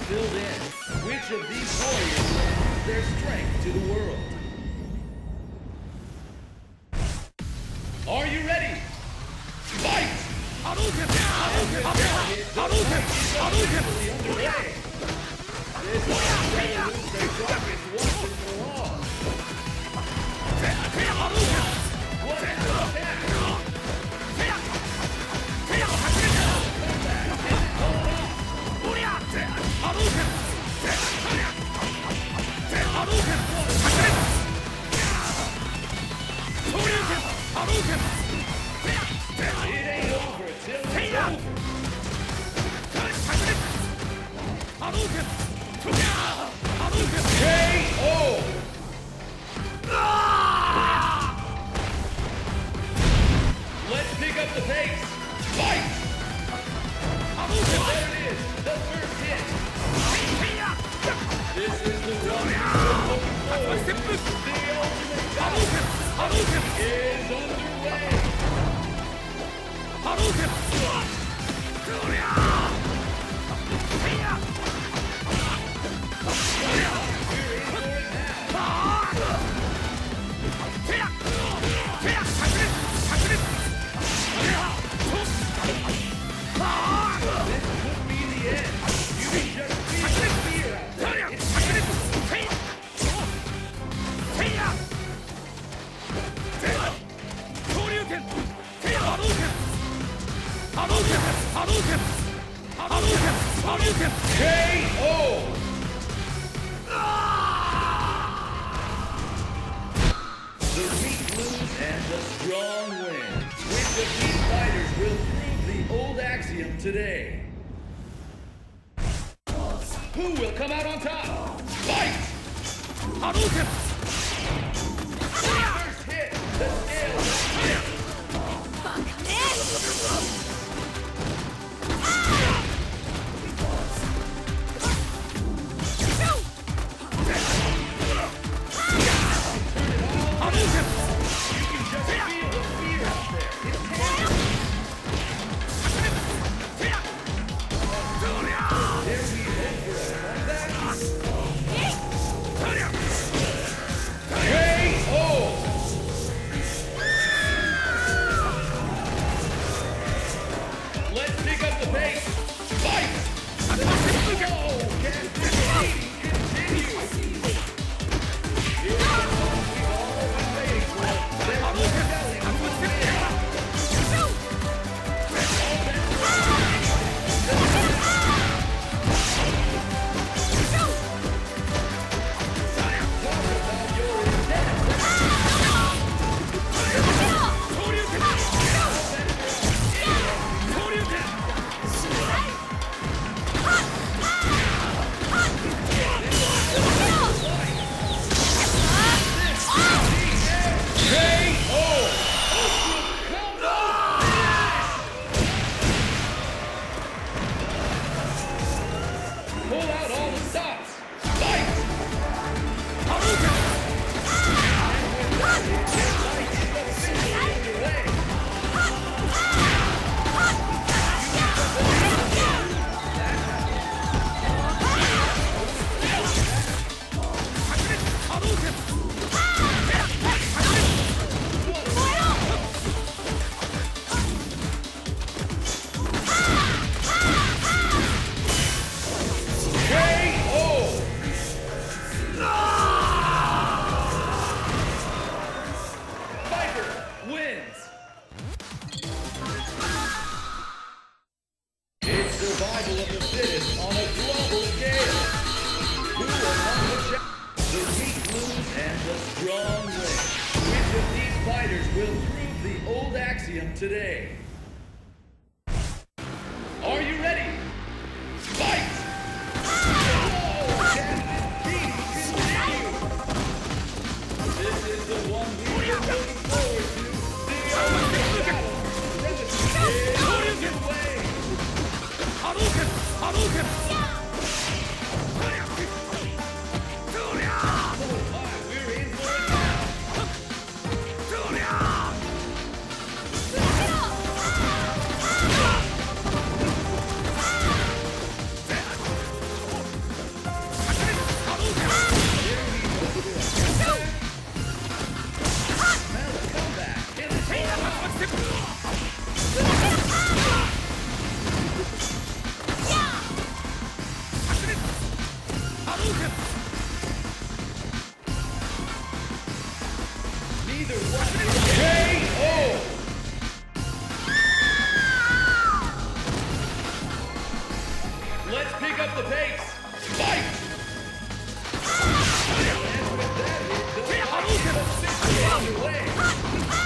filled in. Which of these warriors will prove their strength to the world? Are you ready? Fight! Hadouken! Hadouken! Hadouken! This is revolution progress once and for all. What an attack! It ain't over till it's over. KO! Let's pick up the pace. Fight! There it is, the first hit. This is the one you've been looking for. The ultimate battle is underway. KO! The weak lose and the strong win. Which of these fighters will prove the old axiom today? Who will come out on top? Fight! Hadouken! First hit, the scales. Today. Are you ready? Fight! This is the one we've been looking forward to. The ultimate battle. Hadouken! let's pick up the pace. Fight! And with that hit, the fight is officially underway.